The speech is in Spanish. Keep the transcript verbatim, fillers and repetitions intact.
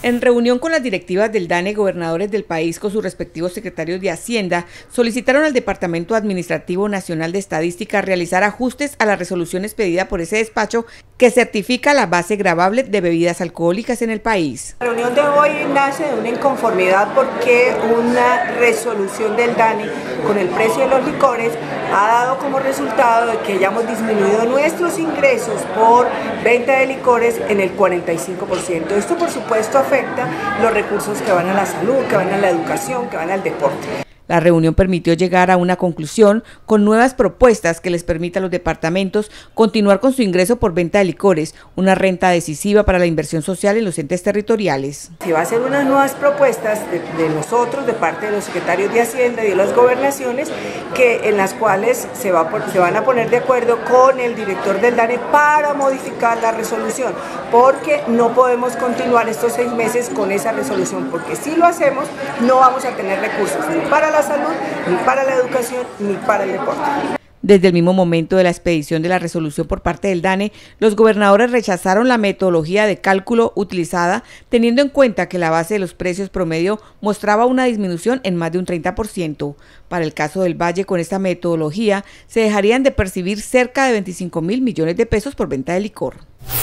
En reunión con las directivas del DANE, gobernadores del país con sus respectivos secretarios de Hacienda solicitaron al Departamento Administrativo Nacional de Estadística realizar ajustes a las resoluciones pedidas por ese despacho que certifica la base gravable de bebidas alcohólicas en el país. La reunión de hoy nace de una inconformidad porque una resolución del DANE con el precio de los licores ha dado como resultado de que hayamos disminuido nuestros ingresos por venta de licores en el cuarenta y cinco por ciento. Esto, por supuesto, afecta los recursos que van a la salud, que van a la educación, que van al deporte. La reunión permitió llegar a una conclusión con nuevas propuestas que les permita a los departamentos continuar con su ingreso por venta de licores, una renta decisiva para la inversión social en los entes territoriales. Se va a hacer unas nuevas propuestas de, de nosotros, de parte de los secretarios de Hacienda y de las gobernaciones, que, en las cuales se, va por, se van a poner de acuerdo con el director del DANE para modificar la resolución, porque no podemos continuar estos seis meses con esa resolución, porque si lo hacemos no vamos a tener recursos ni para la salud, ni para la educación, ni para el deporte. Desde el mismo momento de la expedición de la resolución por parte del DANE, los gobernadores rechazaron la metodología de cálculo utilizada, teniendo en cuenta que la base de los precios promedio mostraba una disminución en más de un treinta por ciento. Para el caso del Valle, con esta metodología, se dejarían de percibir cerca de veinticinco mil millones de pesos por venta de licor.